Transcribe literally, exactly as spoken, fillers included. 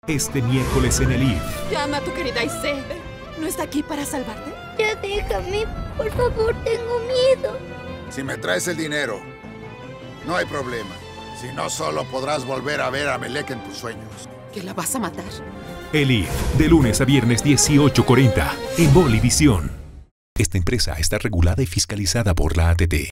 Este miércoles en el I F. Llama a tu querida Aisee. ¿No está aquí para salvarte? Ya déjame, por favor, tengo miedo. Si me traes el dinero, no hay problema. Si no, solo podrás volver a ver a Melek en tus sueños. ¿Que la vas a matar? El I F, de lunes a viernes dieciocho cuarenta, en Bolivisión. Esta empresa está regulada y fiscalizada por la A T T.